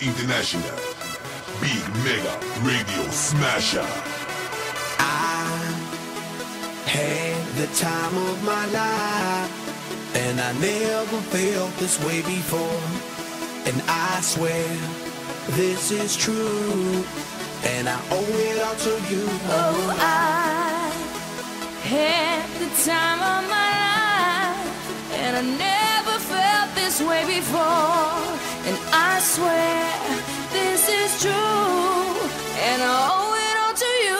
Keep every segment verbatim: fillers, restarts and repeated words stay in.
International. Big Mega Radio Smasher. I had the time of my life, and I never felt this way before. And I swear this is true, and I owe it all to you. Oh, I had the time of my life, and I never felt this way before. And I swear this is true, and I owe it all to you.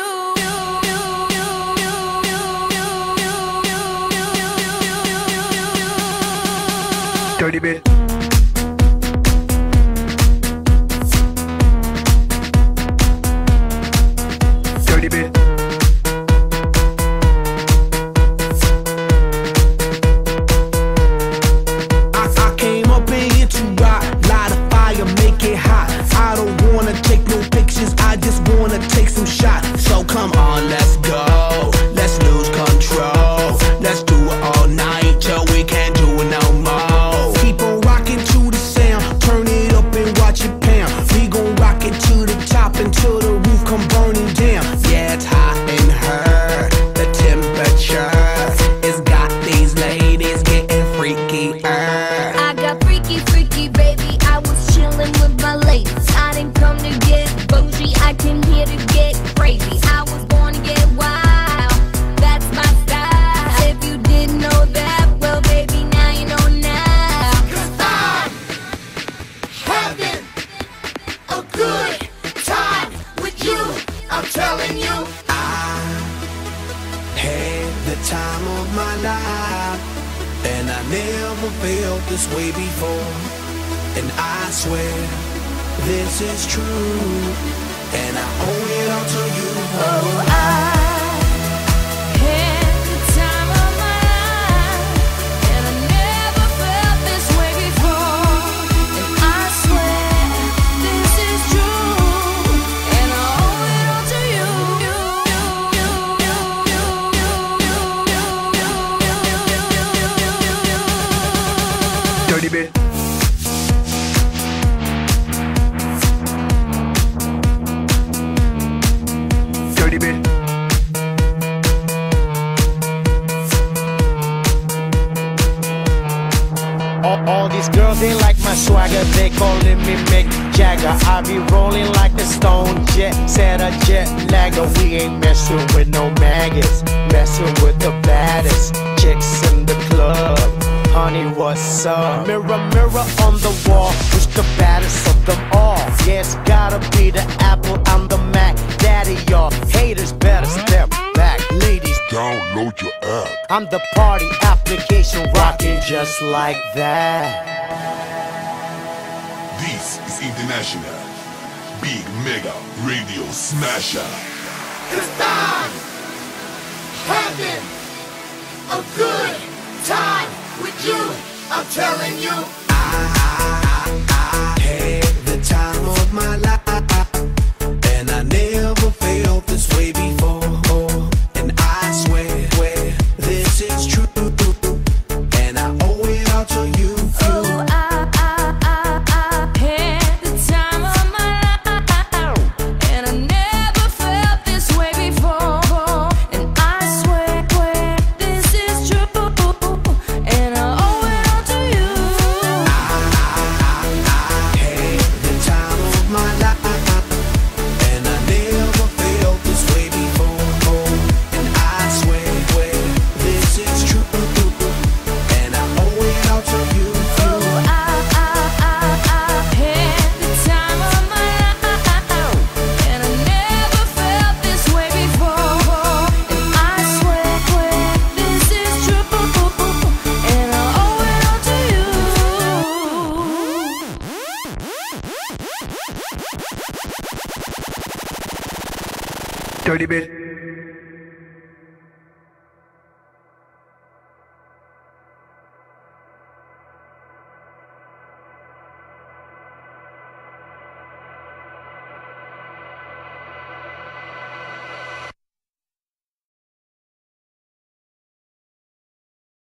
Dirty bit. Dirty bit. I, I came up in here to rock, light a fire, make it hot. I don't wanna take no pictures, I just wanna take some shots. So come on, let's go, let's lose control. Let's do it all night till we can't do it no more. Keep on rocking to the sound, turn it up and watch it pound. We gon' rock it to the top until the roof come burning down. Yeah, it's hot in her, the temperature has got these ladies getting freaky. I got freaky, freaky, baby. I was chillin' with my ladies. I didn't come to get bougie, I came here to get crazy. I was born to get wild, that's my style. If you didn't know that, well, baby, now you know now. Cause I'm having a good time with you, I'm telling you. I had the time of my life, and I never felt this way before. And I swear this is true, and I owe it all to you. Oh, I had the time of my life, and I never felt this way before. And I swear this is true, and I owe it all to you. Dirty bit. Dirty bit. All, all these girls, they like my swagger, they calling me Mick Jagger. I be rolling like a stone jet, set a jet lagger. We ain't messing with no maggots, messing with the baddest chicks in the club. Honey, what's up? Mirror, mirror on the wall, who's the baddest of them all? Yeah, it's gotta be the Apple, I'm the Mac. Daddy, y'all haters better step back. Ladies, Download your app. I'm the party application, rocking just like that. This is International. Big Mega Radio Smasher. Cause I'm having a good time with you, I'm telling you. I had the time of my life, and I never felt this way before. And I swear, swear this is true, and I owe it all to you. Oh, I, I, I, I had the time of my life, and I never felt this way before. And I swear, swear this is true, and I owe it all to you. I had the time of my life, and I never felt this way before. And I swear, swear this is true, and I owe it all to you. Oh, I, I, I, I had the time of my life, and I never felt this way before. And I swear, swear this is true, and I owe it all to you. Dirty bit.